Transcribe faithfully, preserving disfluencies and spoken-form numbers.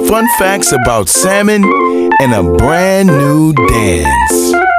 fun facts about salmon and a brand new dance.